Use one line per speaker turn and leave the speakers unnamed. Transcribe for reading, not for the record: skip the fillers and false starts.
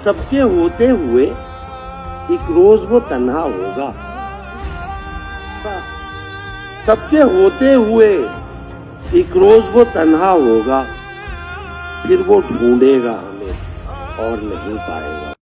सबके होते हुए एक रोज वो तन्हा होगा। सबके होते हुए एक रोज वो तन्हा होगा, फिर वो ढूंढेगा हमें और नहीं पाएगा।